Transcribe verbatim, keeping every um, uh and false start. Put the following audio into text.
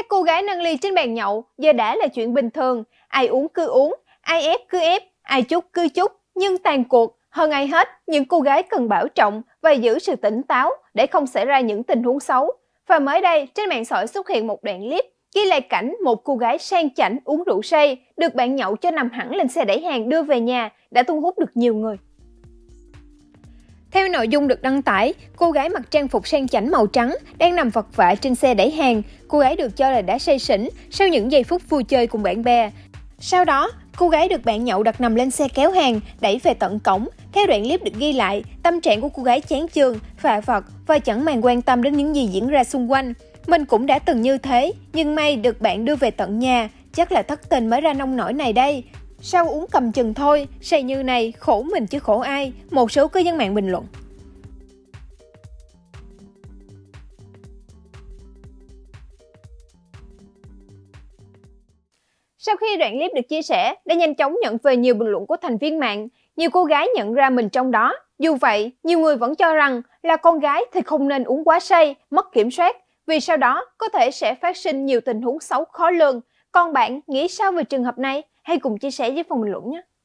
Các cô gái nâng ly trên bàn nhậu giờ đã là chuyện bình thường, ai uống cứ uống, ai ép cứ ép, ai chúc cứ chúc, nhưng tàn cuộc, hơn ai hết, những cô gái cần bảo trọng và giữ sự tỉnh táo để không xảy ra những tình huống xấu. Và mới đây, trên mạng xã hội xuất hiện một đoạn clip ghi lại cảnh một cô gái sang chảnh uống rượu say, được bạn nhậu cho nằm hẳn lên xe đẩy hàng đưa về nhà, đã thu hút được nhiều người. Theo nội dung được đăng tải, cô gái mặc trang phục sang chảnh màu trắng đang nằm vật vã trên xe đẩy hàng. Cô gái được cho là đã say xỉn sau những giây phút vui chơi cùng bạn bè. Sau đó, cô gái được bạn nhậu đặt nằm lên xe kéo hàng, đẩy về tận cổng. Theo đoạn clip được ghi lại, tâm trạng của cô gái chán chường, phạ phật và chẳng màng quan tâm đến những gì diễn ra xung quanh. Mình cũng đã từng như thế, nhưng may được bạn đưa về tận nhà, chắc là thất tình mới ra nông nổi này đây. Sao uống cầm chừng thôi, say như này, khổ mình chứ khổ ai, một số cư dân mạng bình luận. Sau khi đoạn clip được chia sẻ, đã nhanh chóng nhận về nhiều bình luận của thành viên mạng, nhiều cô gái nhận ra mình trong đó. Dù vậy, nhiều người vẫn cho rằng là con gái thì không nên uống quá say, mất kiểm soát, vì sau đó có thể sẽ phát sinh nhiều tình huống xấu khó lường. Còn bạn nghĩ sao về trường hợp này? Hãy cùng chia sẻ với phần bình luận nhé!